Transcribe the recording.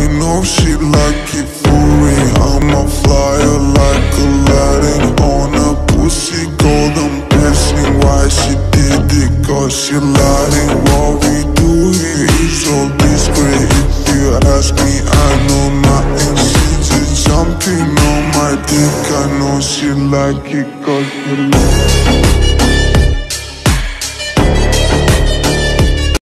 I know she like it for me. I'm a flyer like Aladdin on a pussy golden piercing. Why she did it? Cause she lying. What we do here is so discreet. If you ask me, I know nothing. She just jumping on my dick. I know she like it cause she like it.